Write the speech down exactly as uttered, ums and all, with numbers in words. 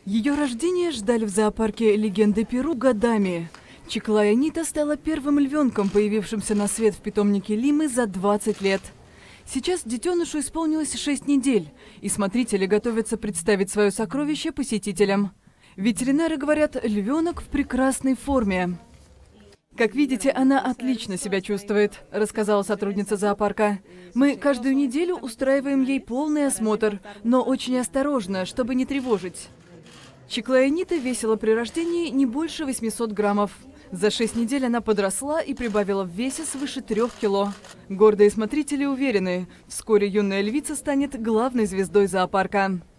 Ее рождение ждали в зоопарке «Легенды Перу» годами. Чиклая Нита стала первым львенком, появившимся на свет в питомнике Лимы за двадцать лет. Сейчас детенышу исполнилось шесть недель, и смотрители готовятся представить свое сокровище посетителям. Ветеринары говорят, львенок в прекрасной форме. «Как видите, она отлично себя чувствует», – рассказала сотрудница зоопарка. «Мы каждую неделю устраиваем ей полный осмотр, но очень осторожно, чтобы не тревожить». Чиклая Нита весила при рождении не больше восьмисот граммов. За шесть недель она подросла и прибавила в весе свыше трех кило. Гордые смотрители уверены, вскоре юная львица станет главной звездой зоопарка.